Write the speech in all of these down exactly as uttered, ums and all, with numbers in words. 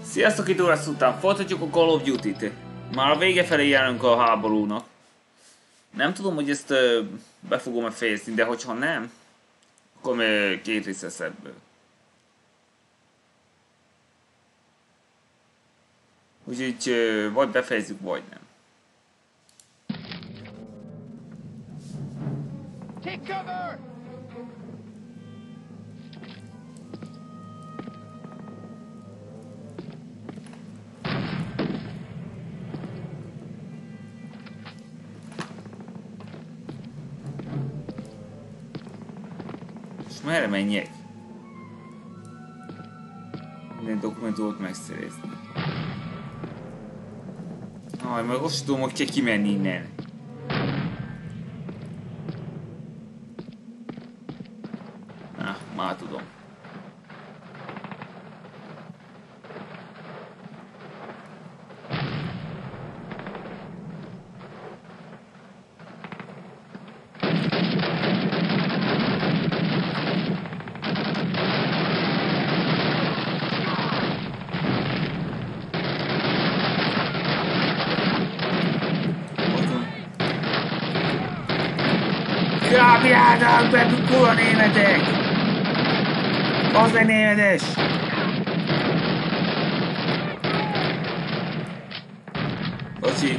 Sziasztok, itt órász után folytatjuk a Call of Duty-t. Már a vége felé járunk a háborúnak. Nem tudom, hogy ezt uh, be fogom-e fejezni, de hogyha nem, akkor uh, két rész lesz ebből. Úgyhogy uh, vagy befejezzük, vagy nem. Take cover! És merre menjek? Minden dokumentumot megszerezni. Aj, meg azt tudom, hogy kell kimenni innen. Na, már tudom. Kábjának be, kurva németek! Az meg németes! Bocsi!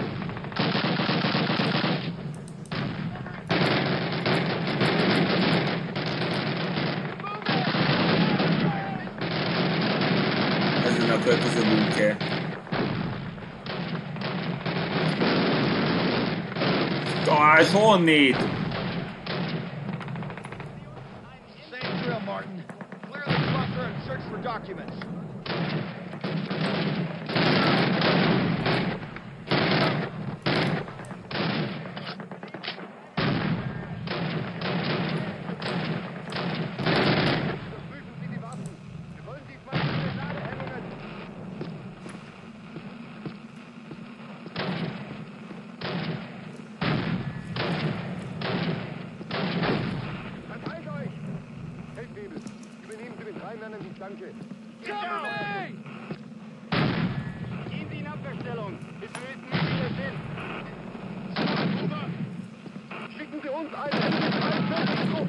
Ezen a következő bunker. Találj honnét! Documents. Danke. Cover me! Gehen Sie in Abwehrstellung, bis wir wissen, wie wir sind. Schicken Sie uns einen Trupp!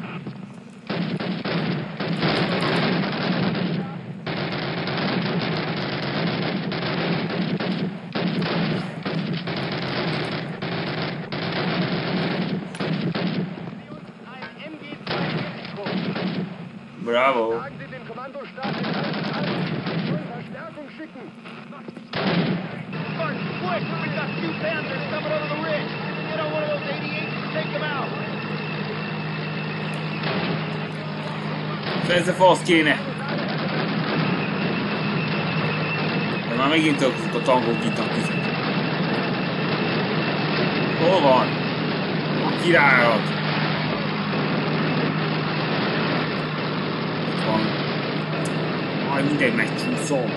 Bravo! Sagen Sie dem Kommandostab den alten Alten, wollen Verstärkung schicken. Mark, quick! We've got two Panthers coming over the ridge. Get on one of those eighty-eights and take them out. Fejezze fasz kéne! De már megint azok a tankok itt a tüzet. Hol van? A királyat! Itt van. Majd mindegy megcsúszom.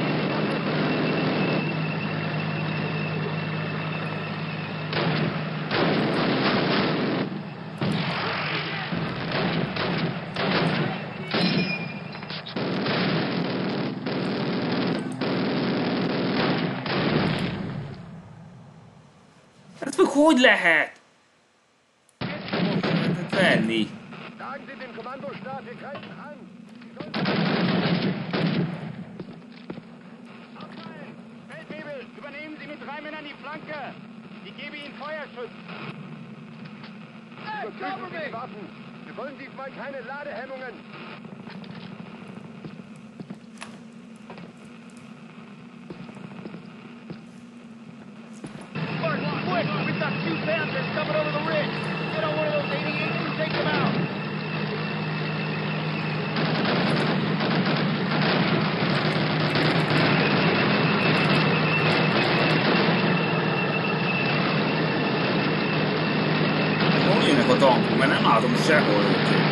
Ez meg hogy lehet? Venni. Sagen Sie dem Kommandostab, wir greifen an. Aufsteigen! Feldwebel, übernehmen Sie mit drei Männern die Flanke. Ich gebe Ihnen Feuerschutz. Hey, cover me! Die Waffen. Wir wollen diesmal keine Ladehemmungen. Mark, quick! We've got two Panthers coming over the ridge. Get on one of those eighty-eights and take them out. Hol jönnek a tankok? Mert nem látom sehol őket.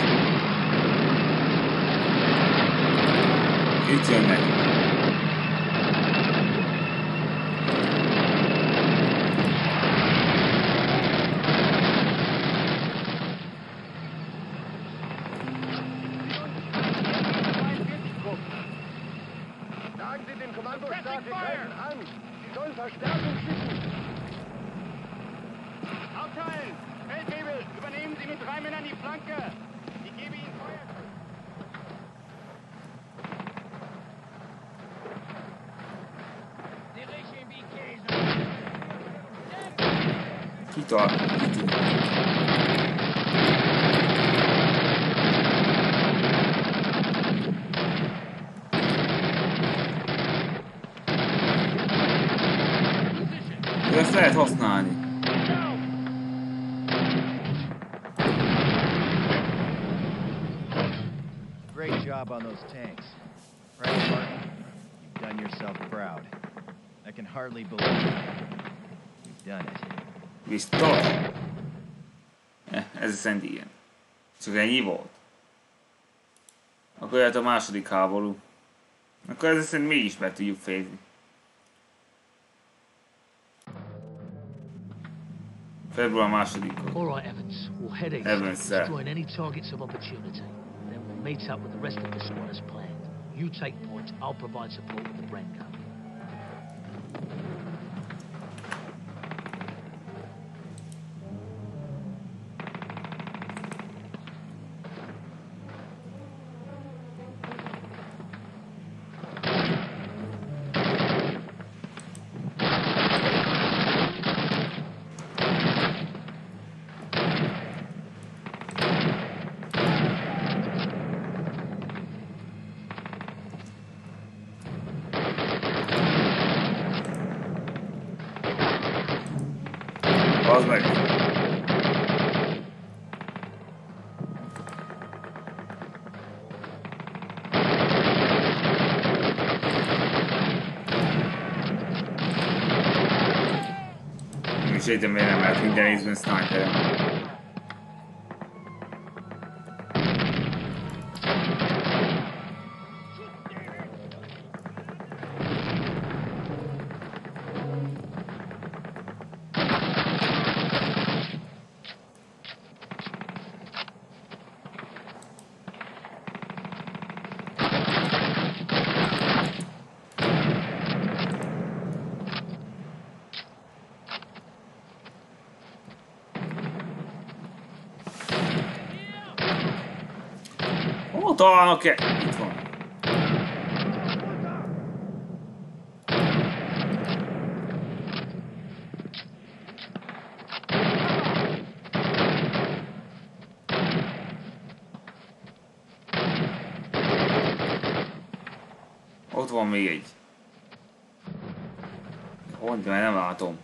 Itt jönnek. Pressing fire! an. Sie sollen Verstärkung schicken. Aufteilen! Feldwebel, übernehmen Sie mit drei Männern die Flanke! Ich gebe Ihnen Feuer zu! Ki tart? Ki tud? De ezt lehet használni. Great job on those tanks. Private Martin, you've done yourself proud. I can hardly believe it. You've done it. Biztos? Eh, ez szerint igen. Csak ennyi volt. Akkor jöhet a második háború. Akkor ez szerint mégis be tudjuk fejezni. Február másodikon. All right, Evans. We'll head east, Evans, sir. destroying any targets of opportunity. Then we'll meet up with the rest of the squad as planned. You take point, I'll provide support with the Bren gun. Az meg. Nem is értem, miért nem lehet minden részben sniperem. Hol találnak-e? Itt van. Ott van még egy. Hol, de nem látom.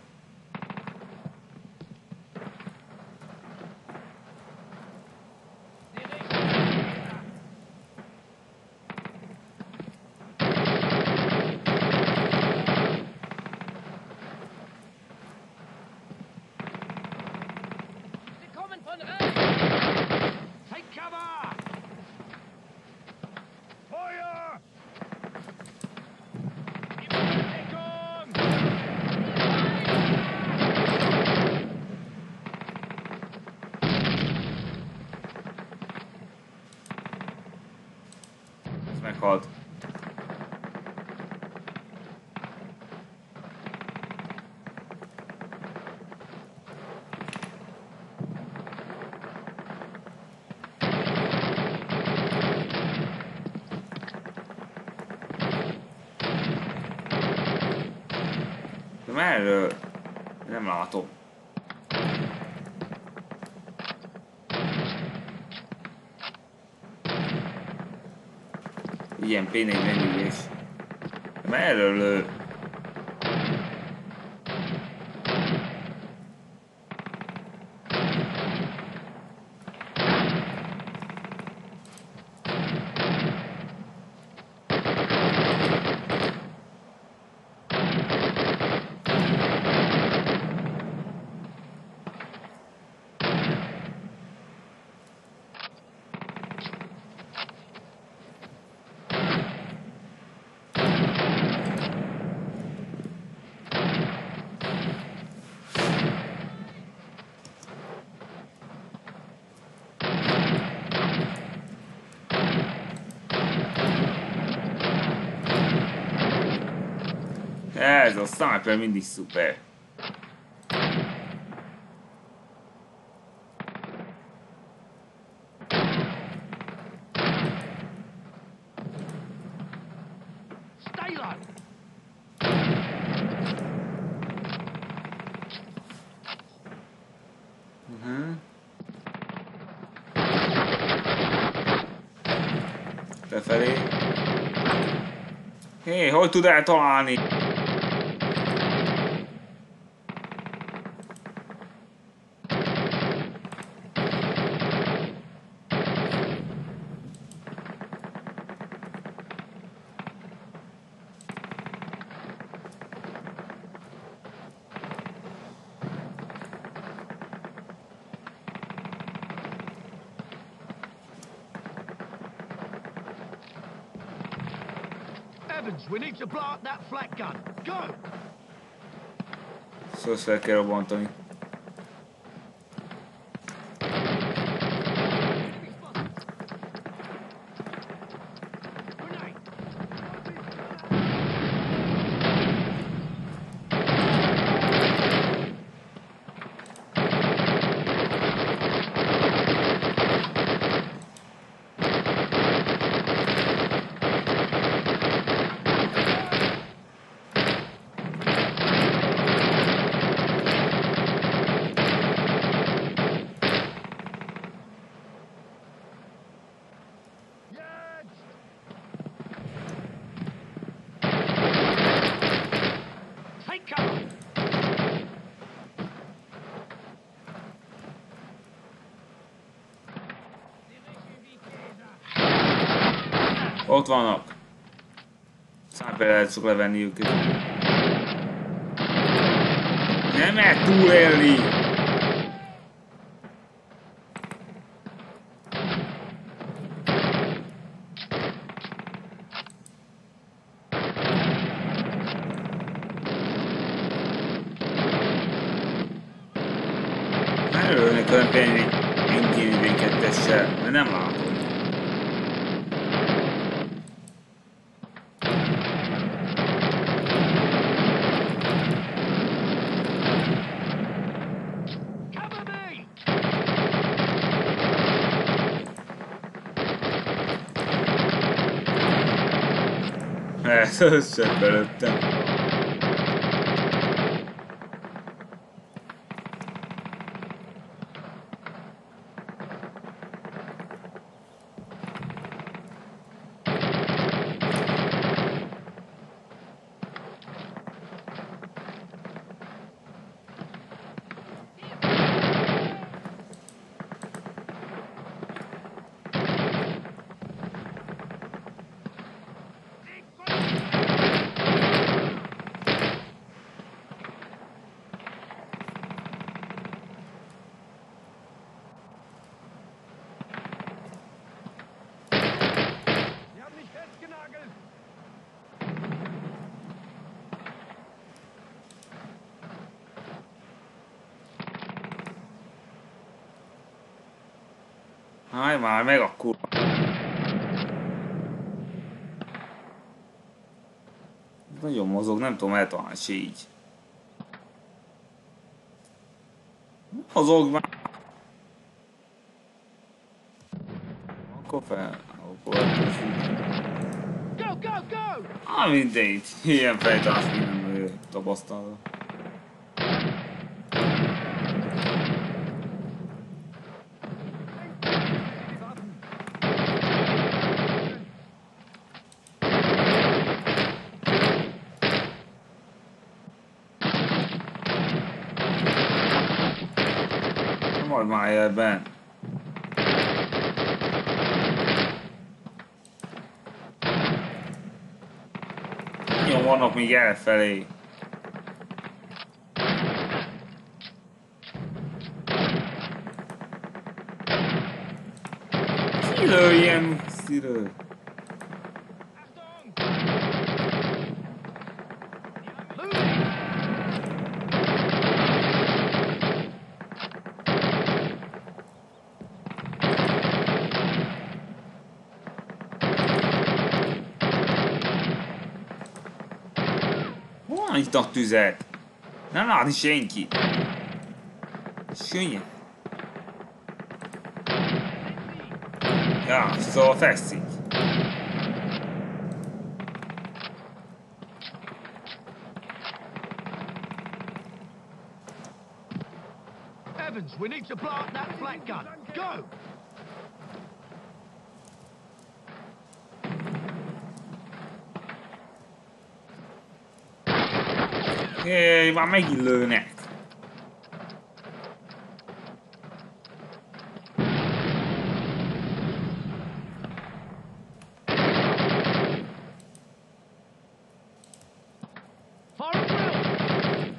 Meghalt. De merről? Nem látom. Ilyen pé negyvennégyes. De merről lő? Ez a sniper mindig szuper. Stay low. Uh-huh. Befelé. Hé, hey, hogy tud eltalálni? Evans, we need to blow up that flak gun. Go! Szóval fel kell robbantani. Grenade! Take cover! Ott vannak. Sniperrel el tudok levenni őket. Nem lehet túlélni! Nem örülnek olyan például egy kettessel, mert nem látom. Cover me! Ez összet belőttem. Sie haben mich festgenagelt. Állj már meg akkor! Nagyon mozog, nem tudom eltalálni se így. Mozog már! Akkor fel... Akkor elkezdjük. Go, go, go! Á, mindegy. Ilyen fejtálás nem tapasztalva. Majd már ebben. Jó, vannak még elfelé. Ki lőjem szírő? nyitnak tüzet. Nem látni senki. Sünye. Ja, szóval fekszik. Evans, we need to plant that flat gun. Go! Jéj, már megint lőnek. Fire and drill!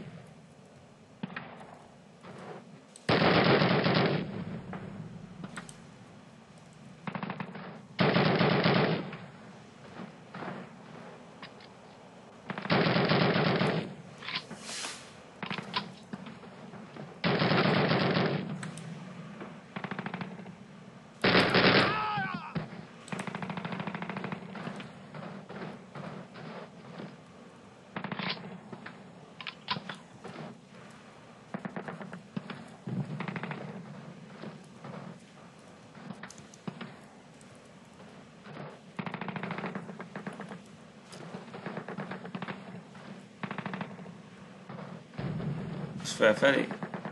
És felfelé.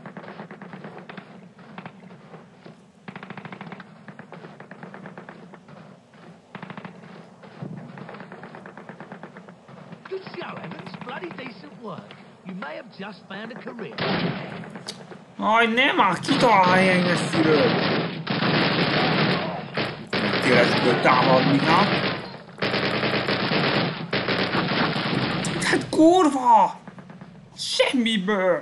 Good show, Evans. Bloody decent work. You may have just found a career. Aj, nem már kitalálja engem messziről. Megkérdezből támadni, ha? Hát kurva! Semmiből!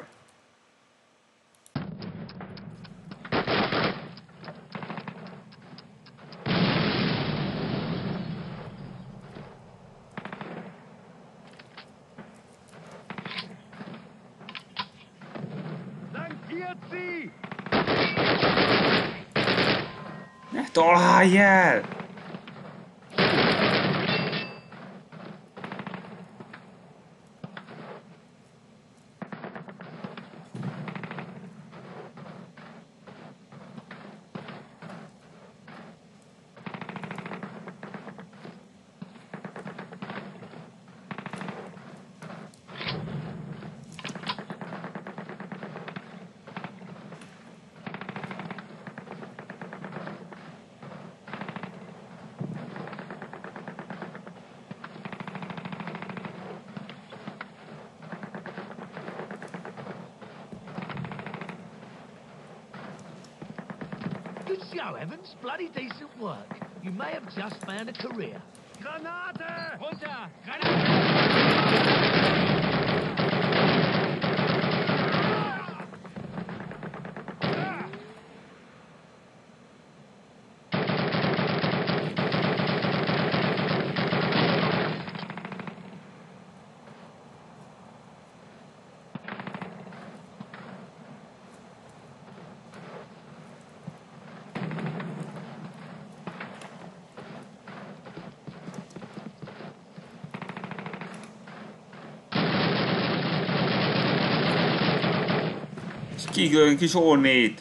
Zangiazzi! Ne találj el! Good show, Evans. Bloody decent work. You may have just found a career. Granate! Runter! Granate! Kigölünk kis ornét.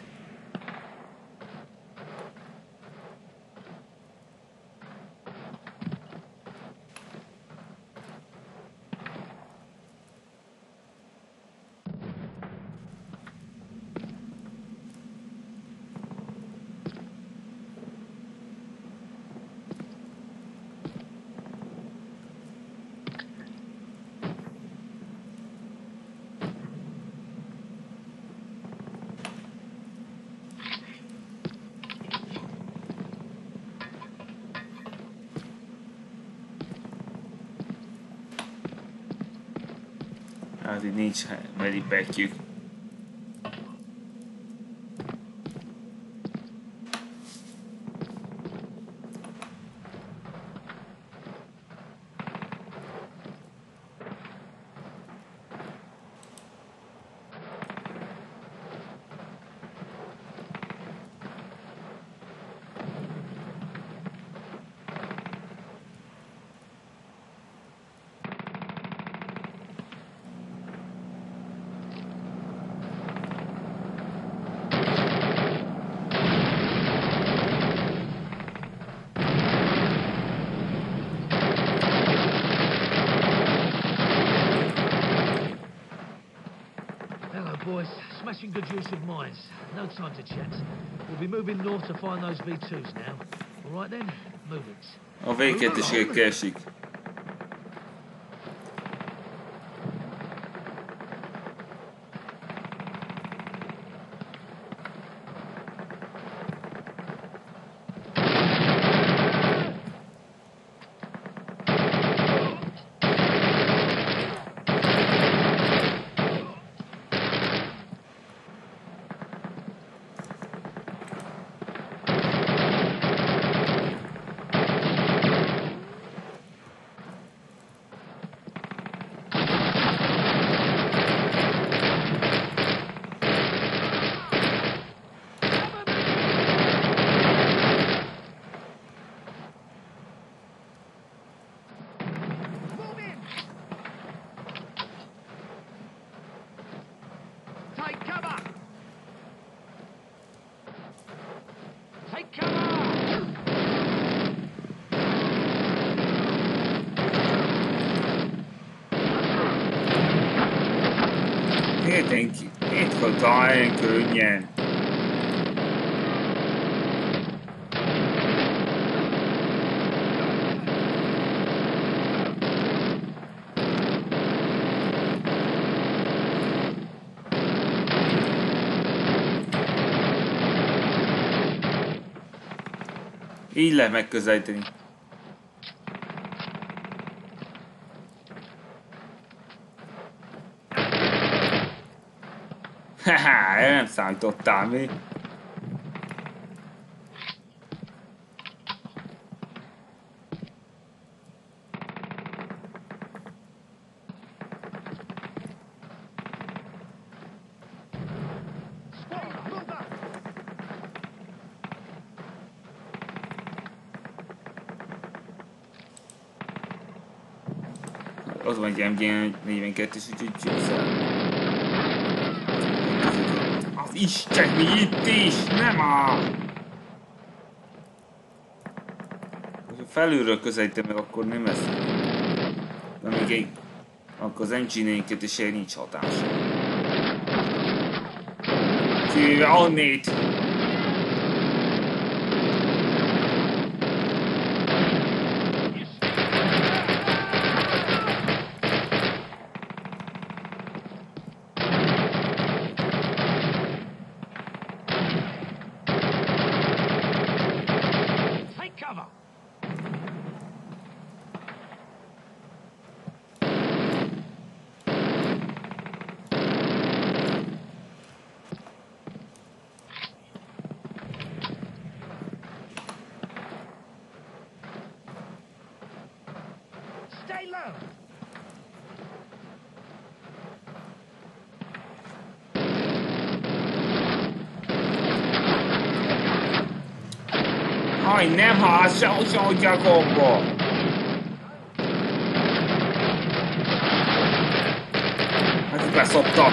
Hát így nincs medipekjük. smashing good use of mines. No time to chat. We'll be moving north to find those V twos now. All right then, move it. A vé kettőség kiesik. Take cover! Take cover! Miért ki? Miért fog ilyen könnyen? Így lehet megközelíteni. Haha, nem számítottál mi? Az van egy em gé negyvenkettes, úgyhogy csúszál. Az Isten, mi itt is? Nem áll! Ha felülről közelítem meg, akkor nem lesz. De még egy... Akkor az em gé negyvenkettesére nincs hatása. Kivéve annét! Stay low! Aj, nem hassa, hogy a gomba! Hát beszoptak!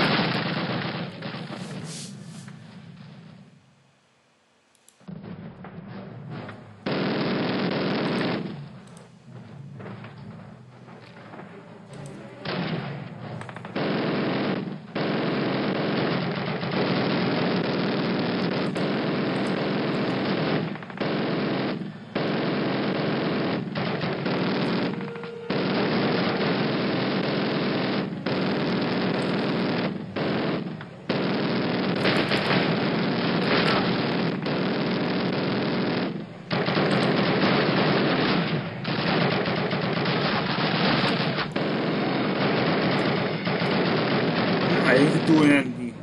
Aí tu Andy.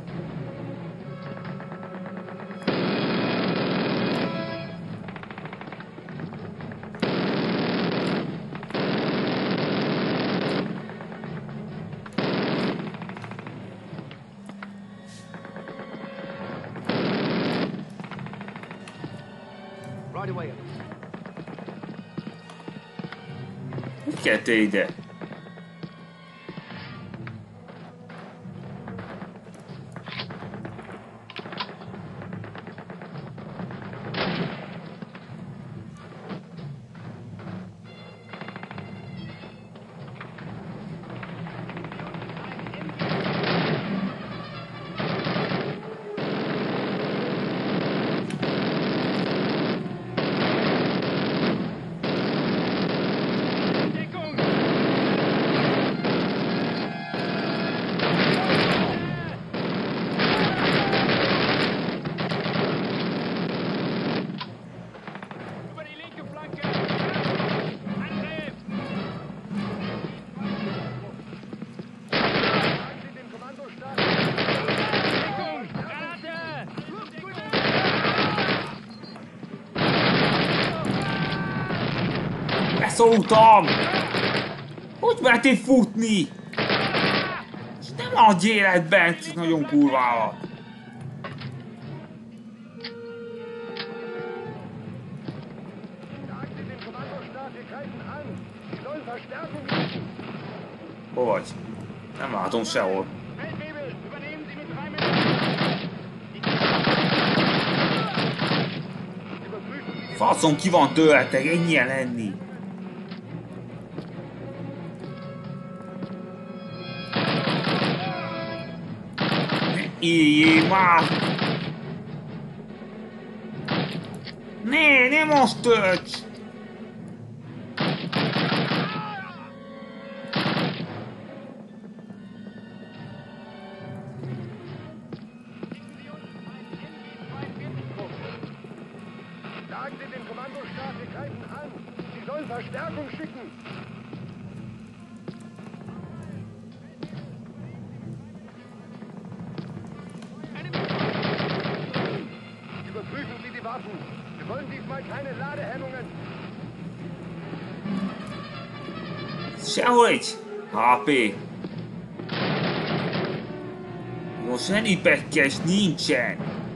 Right away. Get ide. Beszorultam! Hogy mertél futni? És nem adj életben, nagyon kurválat. Sagen Sie dem Kommandostab, wir greifen an. Sie sollen Verstärkung schicken. Hol vagy? Nem látom sehol. Feldwebel, übernehmen Sie mit drei Männern. Überprüfen Sie die Faszom, ki van tőletek, ennyien lenni. Ne éljél már! Ne, ne most tölts! Sagen Sie dem Kommandostab, wir greifen an. Sie sollen Verstärkung schicken. Überprüfen Sie die Waffen. Wir wollen diesmal keine Ladehemmungen. Sehol egy há pé. Most zsenipekkes nincsen.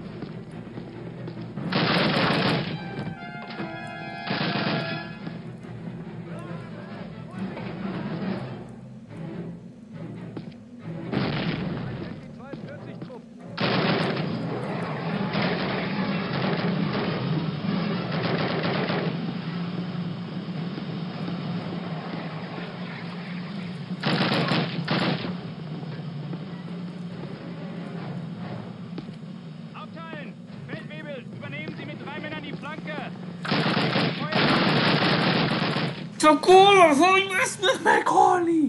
zweiundvierzig Truppen. Aufteilen! Feldwebel, übernehmen Sie mit drei Männern die Flanke. Csak kurva, hogy ezt meg meghalni?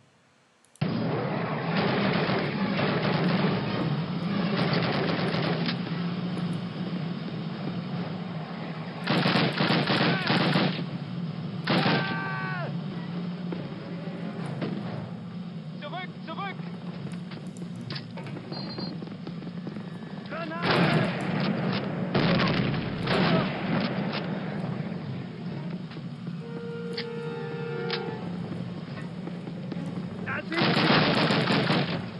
Zurück, zurück! Das ist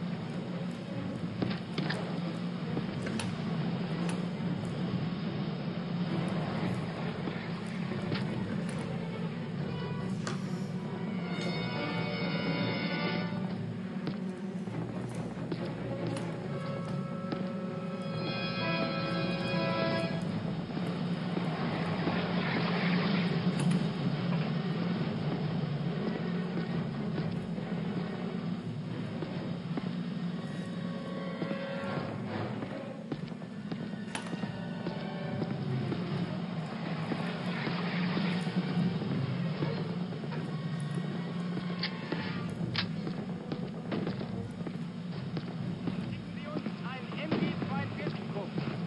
Sie uns ein M G zweiundvierzig Krupp.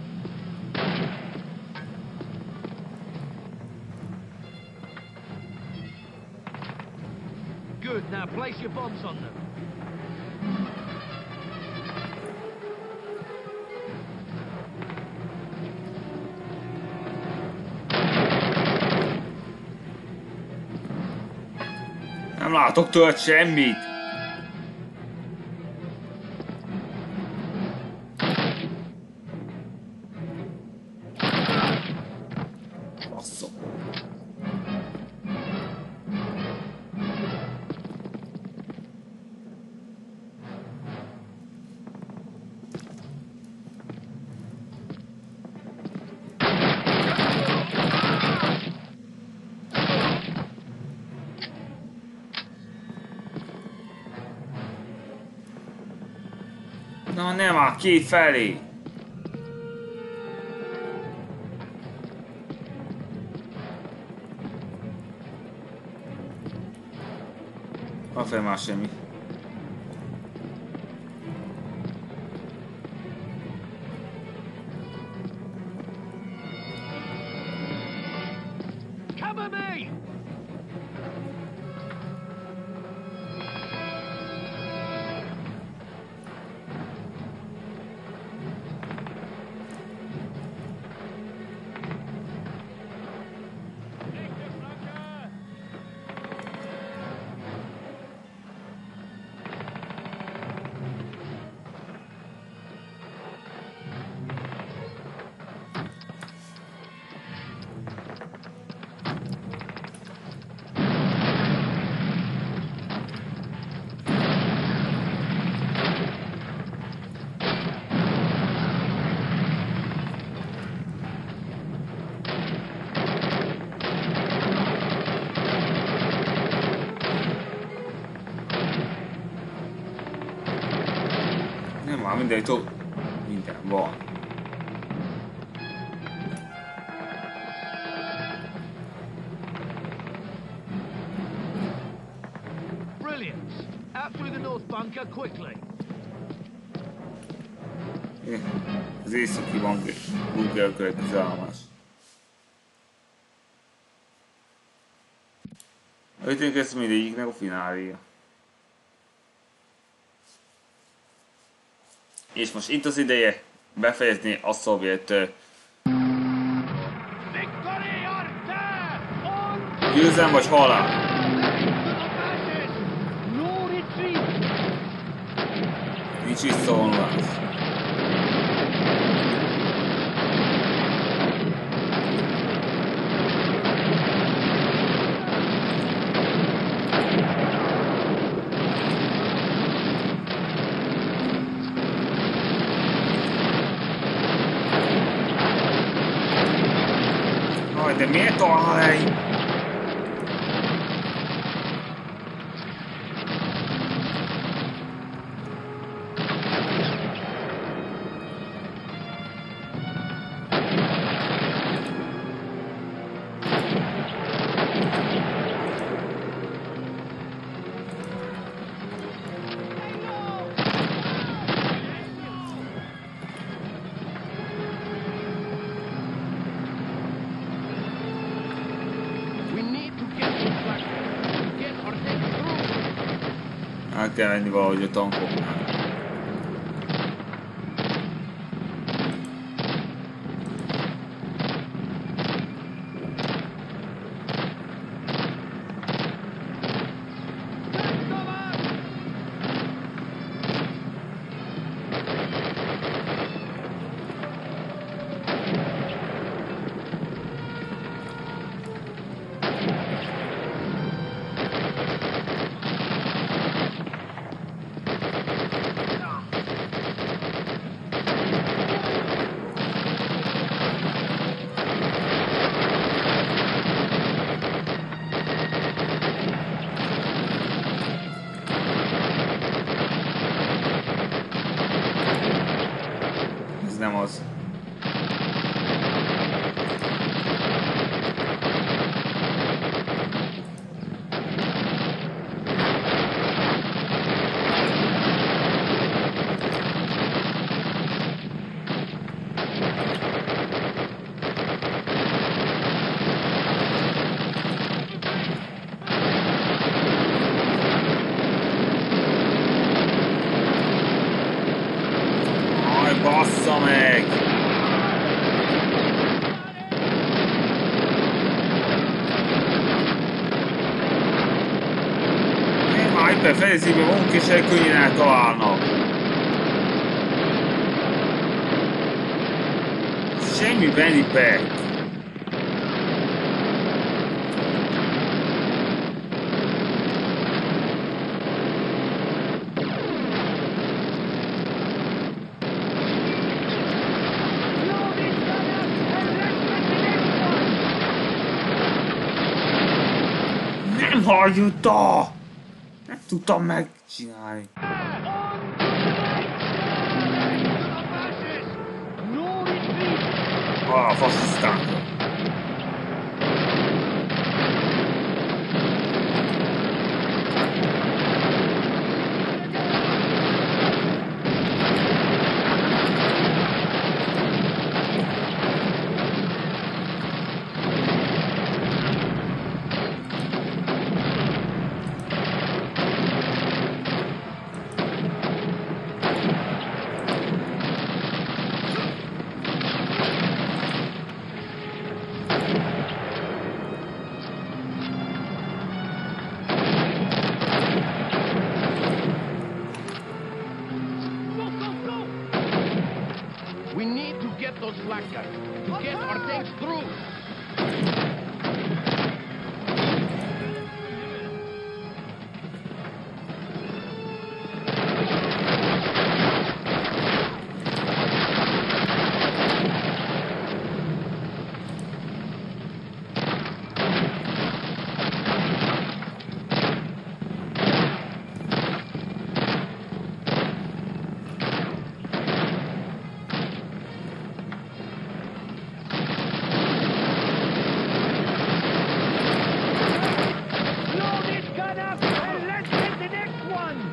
Good, now place your bombs on them. Nem látok tőled semmit. Basszom. Na nem áll két felé. Afelé már semmi. Cover me! Rechte Flanke! Már minden, tó... minden van. Brilliant. Out through the north bunker quickly. Az északi van Google következőállomás. Ötünk ezt mindegyiknek a fináléja. És most itt az ideje befejezni a szovjet győzelem vagy halál. Nincs visszavonulás. De miért talál egy? Át kell menni valahogy a tankoknál. Nem az. Bassza meg! Már ebben fejezében vannak és elkönnyen eltalálnak. Semmi Benny Beck. Nem hagyta! Nem tudtam megcsinálni. Ah, a fasisztánk. Man up and let's get the next one!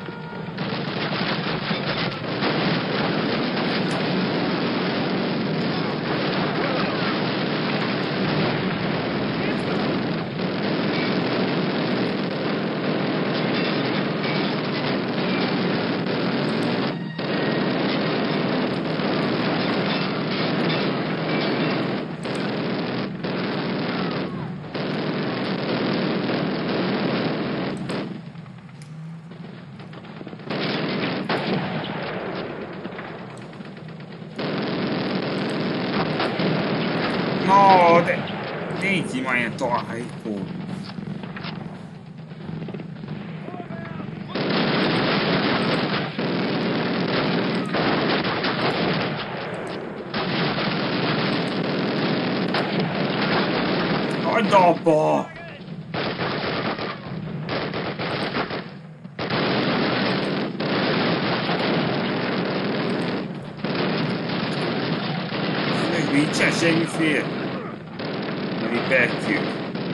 No, de négy már ilyen találkó. Hagyd abba! Nincsen semmiféle. Mi betűk.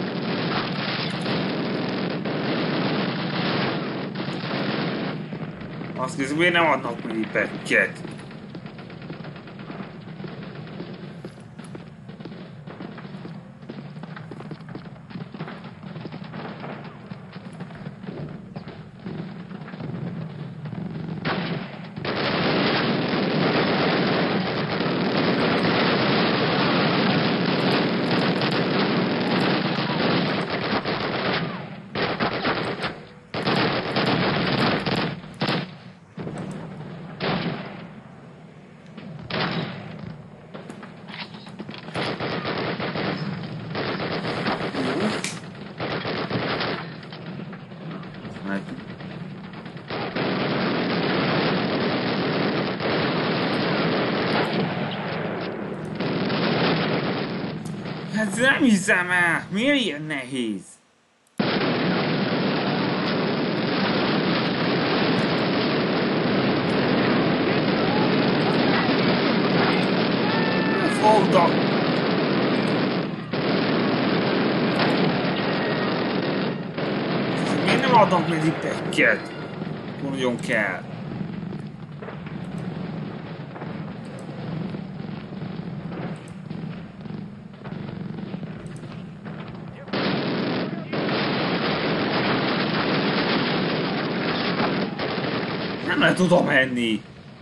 Azt nézzük, miért nem adnak mi betűket. Hát nem hiszem el! Miért ilyen nehéz? Fogdak! Miért nem adnak medipekket? Nagyon kell. Nem le tudom menni.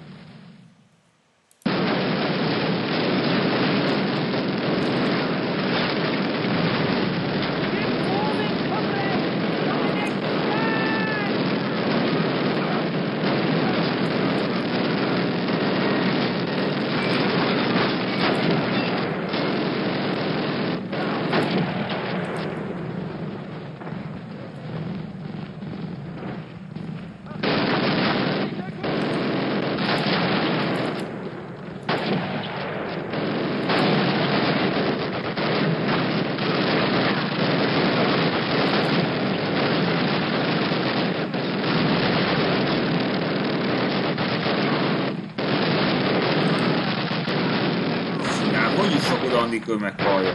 Hogy is sok oda Andikő meghallja.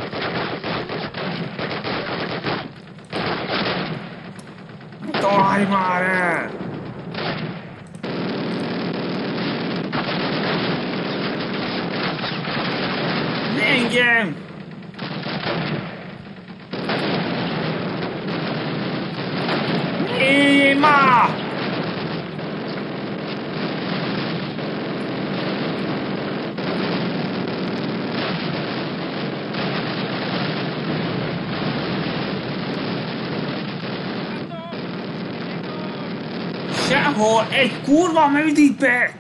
Találj már el! Ne engem! Éjjj már! Sehol egy kurva medikbe!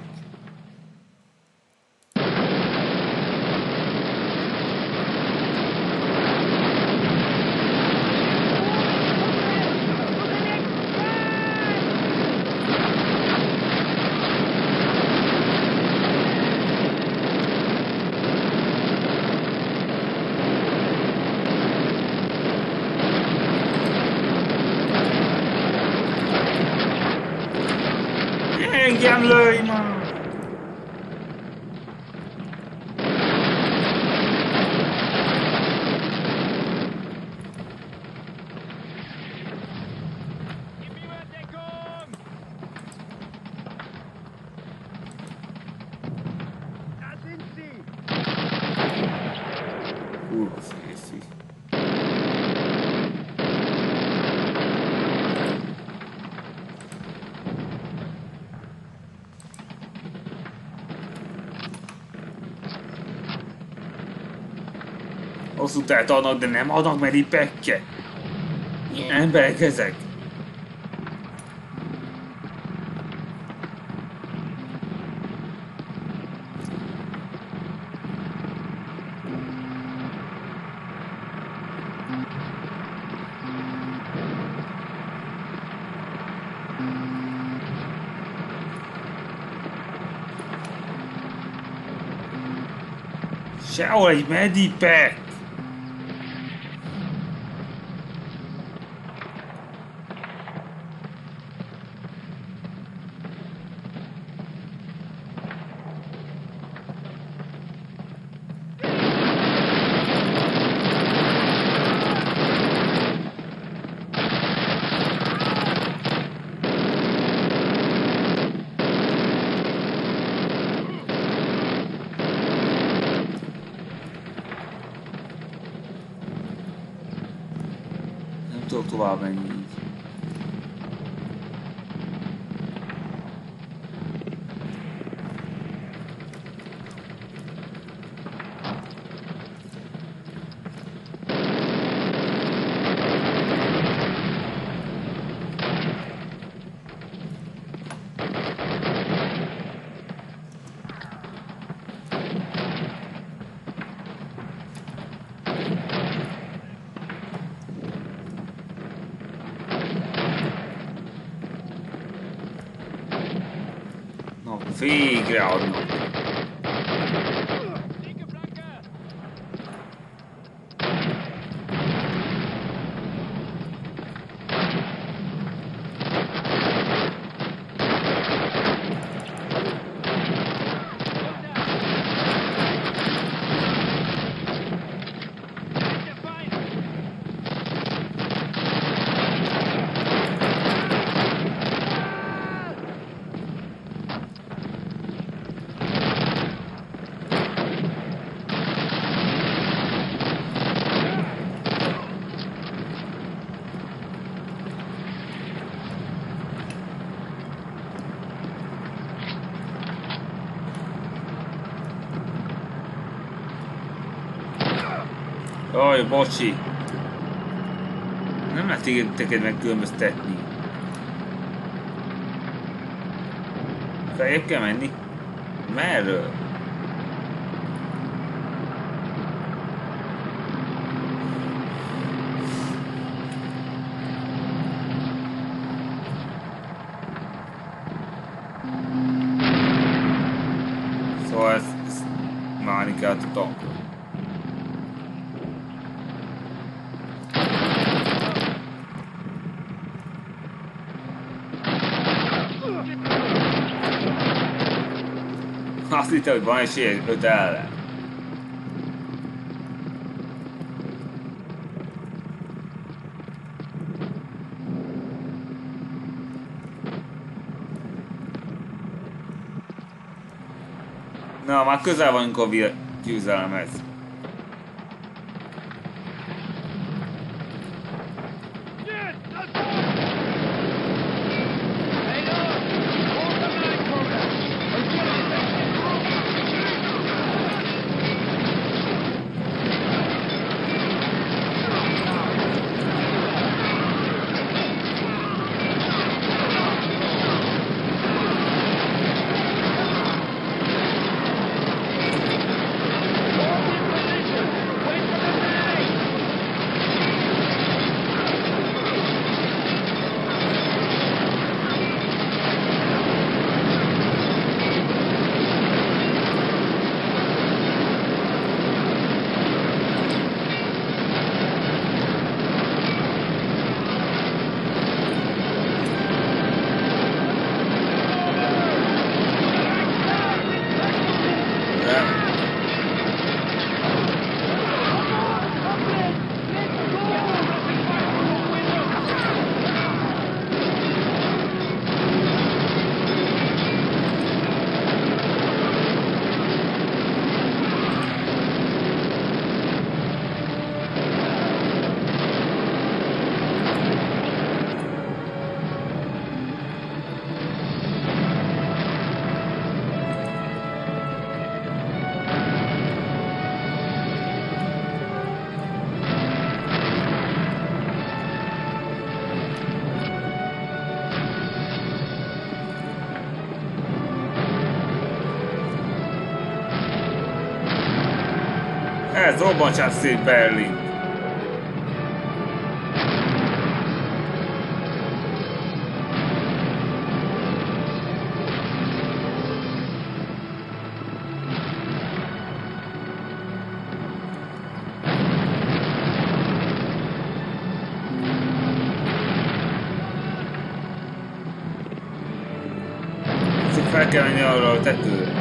Engem lőj már! Hosszú telt adnak, de nem adnak medipekket. Milyen emberek ezek? Sehol egy medipek! Nem tudok tovább menni így. Na, végre adnak. Jaj, bocsi! Nem lehet téged, téged megkülönböztetni. Feljebb kell menni? Merről? Szóval ezt, ezt várni kell a tankról. Azt hittem, hogy van esély öt ellen. Na, már közel vagyunk a győzelemhez. Ez robbantsák szét Berlin. Csak fel kell menni arra a tetőre.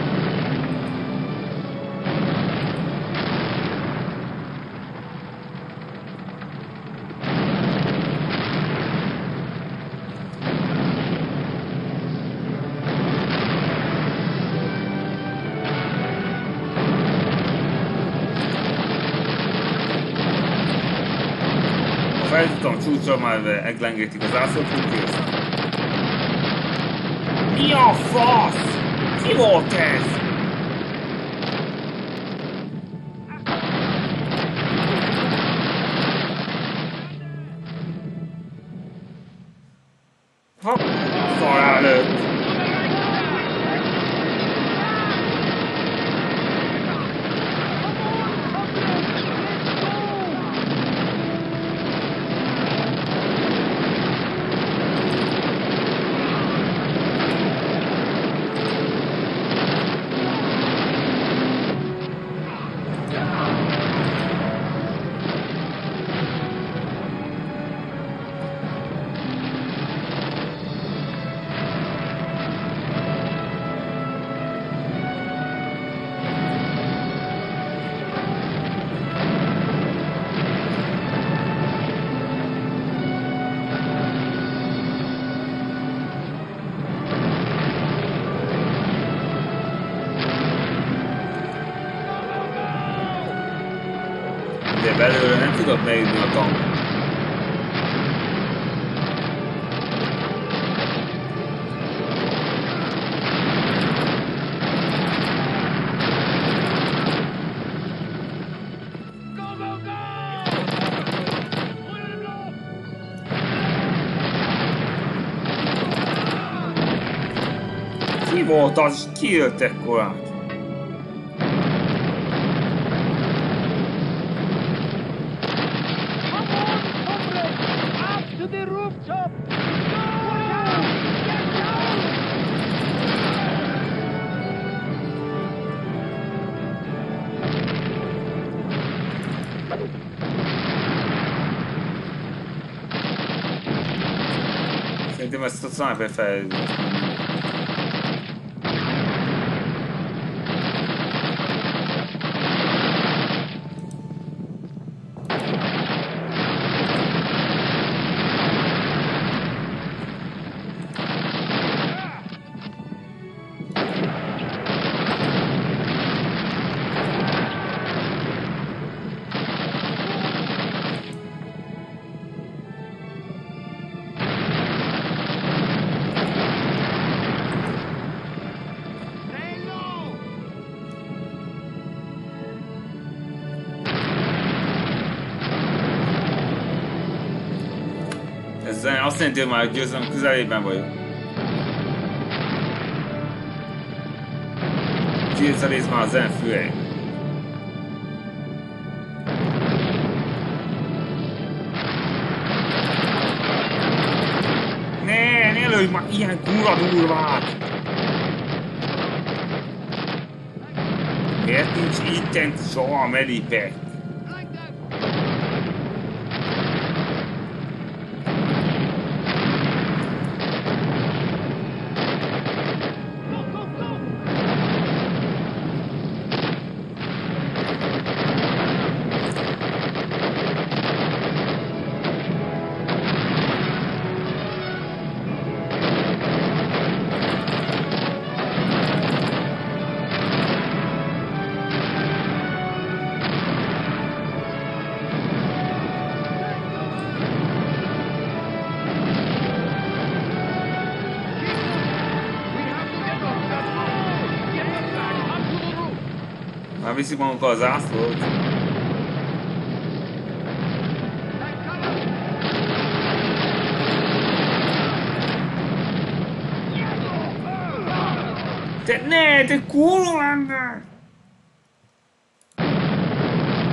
Feljutom csúcsra, már eglengetik az ászlót, hogy kész. Mi a fasz? Ki volt ez? Ha, szar előtt. De belőle nem tudok beírni a tankot. Ki volt az? Ki jött ekkorát? Szerintem ezt a sniper felhívni. Ezzel azt jelenti, hogy már győzöm, közelében vagyok. Kétszer már a zen fülei. Ne, ne lőj már ilyen kurva durvát! Miért nincs itten soha a medipek? Már viszik magunkkal az ászlót. Te ne, te kurva ember!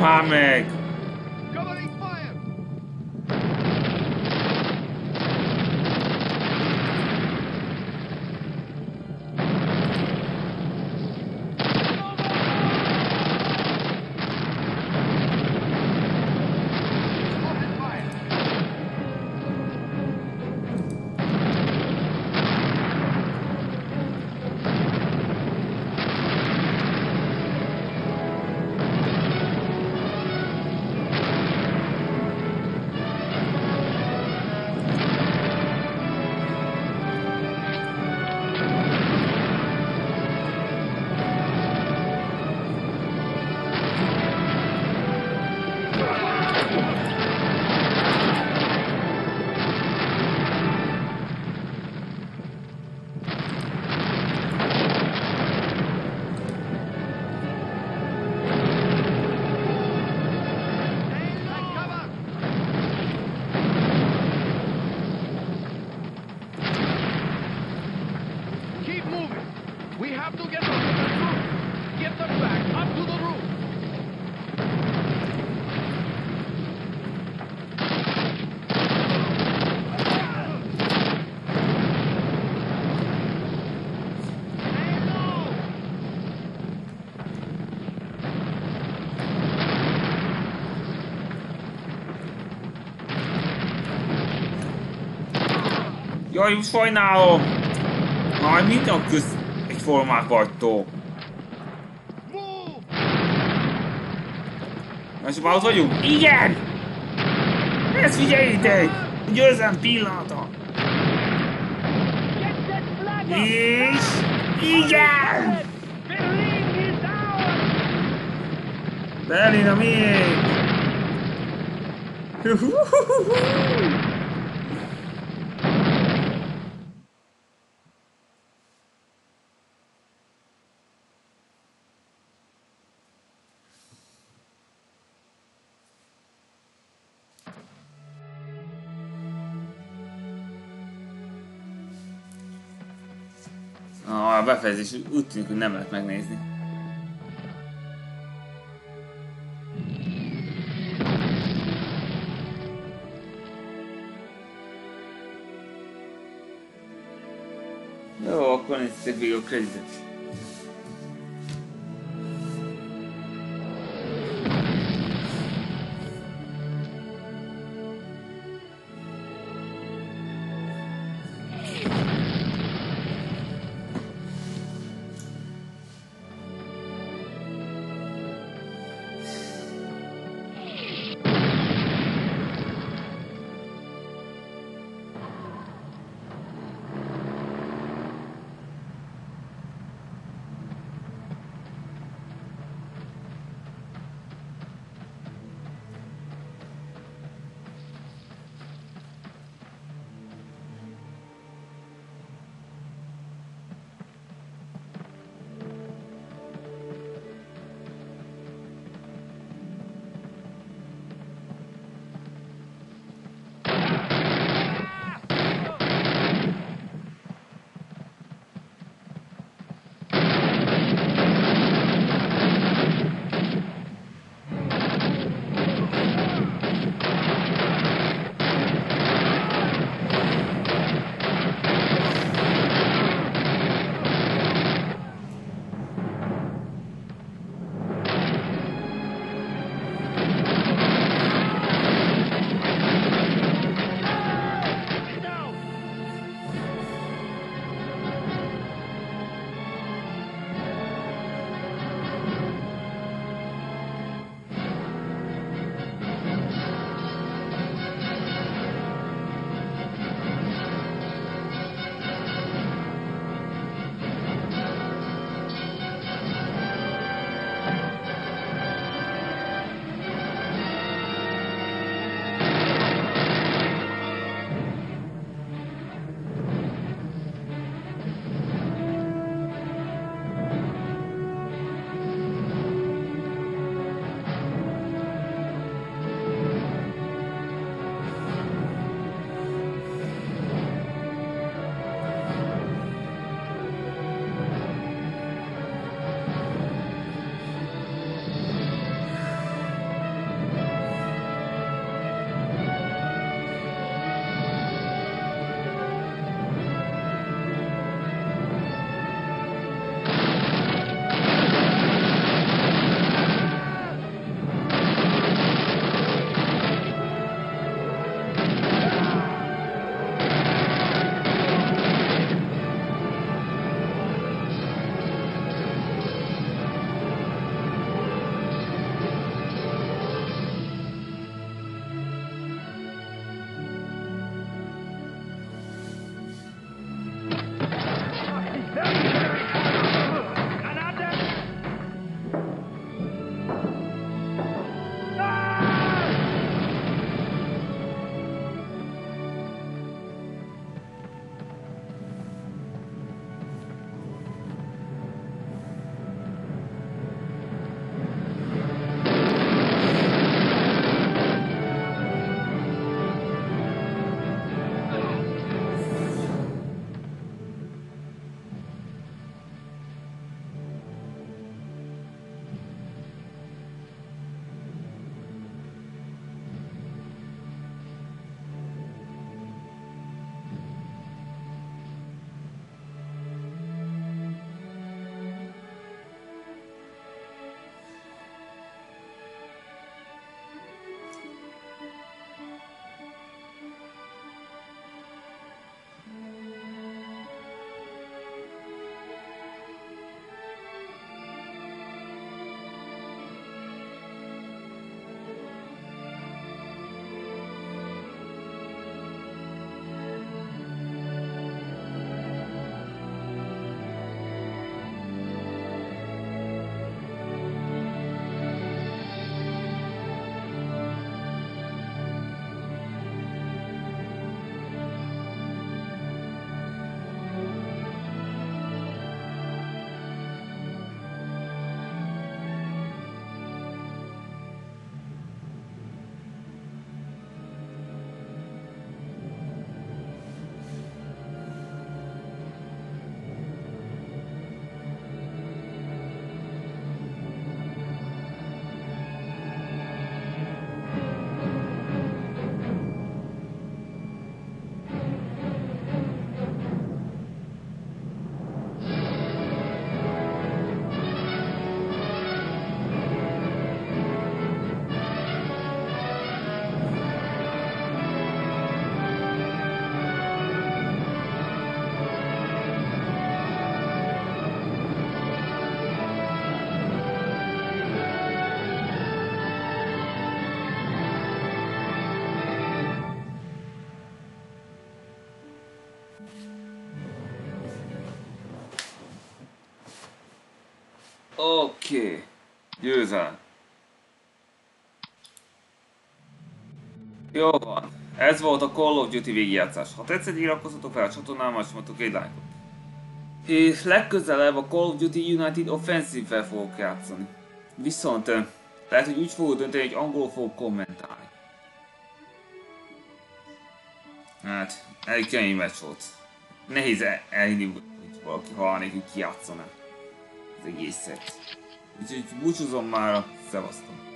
már meg! Covering fire! Open fire! Keep moving. We have to get up to the roof. Get them back up to the roof. Jaj, sajnálom! Már minden köz egyformák vagytok. Move! Most már ott vagyunk? Igen! Ezt figyeljétek! Győzem pillanata! Get that flag up! És... Igen! Berlin is ours! Berlin a miénk! Ah, a befejezés úgy tűnik, hogy nem lehet megnézni. Jó, akkor nézzük végig a kreditet. Oké. Okay. Győzel. Jó van. Ez volt a Call of Duty végigjátszás. Ha tetszett, iratkozzatok fel a csatornámmal, és mondtok egy lájkot. És legközelebb a Call of Duty United Offensive-vel fogok játszani. Viszont lehet, hogy úgy fogok dönteni, hogy angolul fogok kommentálni. Hát, egy kemény meccs volt. Nehéz elhinni, hogy valaki hal nélkül kijátszaná az egészet. Úgyhogy búcsúzom már, szevasztok!